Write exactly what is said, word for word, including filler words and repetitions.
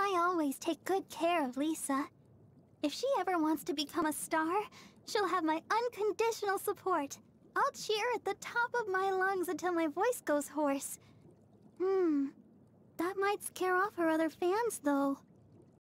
I always take good care of Lisa. If she ever wants to become a star, she'll have my unconditional support. I'll cheer at the top of my lungs until my voice goes hoarse. Hmm, that might scare off her other fans, though.